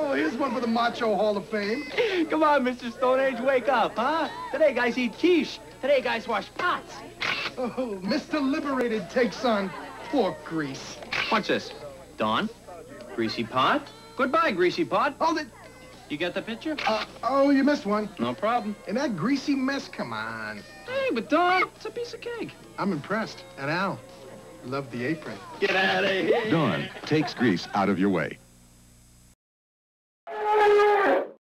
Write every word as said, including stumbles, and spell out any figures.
Oh, here's one for the Macho Hall of Fame. Come on, Mister Stone Age, wake up, huh? Today guys eat quiche. Today guys wash pots. Oh, Mister Liberated takes on pork grease. What's this? Don? Greasy pot? Goodbye, greasy pot. Hold it. You get the picture? Uh, oh, you missed one. No problem. And that greasy mess, come on. Hey, but Don, it's a piece of cake. I'm impressed. And Al, love the apron. Get out of here. Dawn takes grease out of your way.